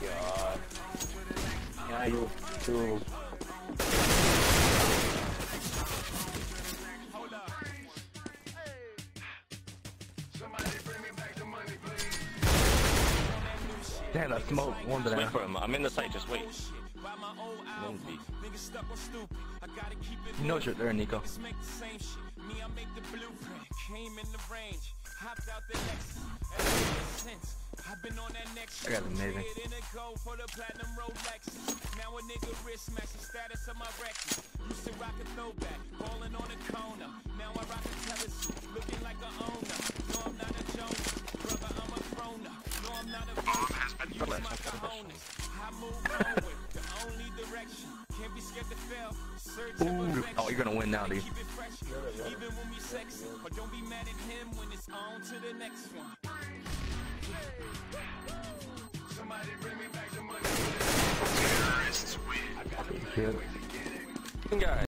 god. Yeah, you too. Damn, that smoke. One Wait banana. for him. I'm in the site. Just wait. You know you're there, Nico. I got amazing. Now a nigga wrist matching status of my record. Used to rock a throwback, balling on a corner. Now I rock a telescope, looking like a owner. No, I'm not a Jones, brother, I'm a grown up. No, I'm not a I use my cojones. I move forward, the only direction. Can't be scared to fail. Search of Oh, you're gonna win now, dude. keep it fresh, even when we sexy. But don't be mad at him when it's on to the next one. Somebody bring me back the money. Good. Guys.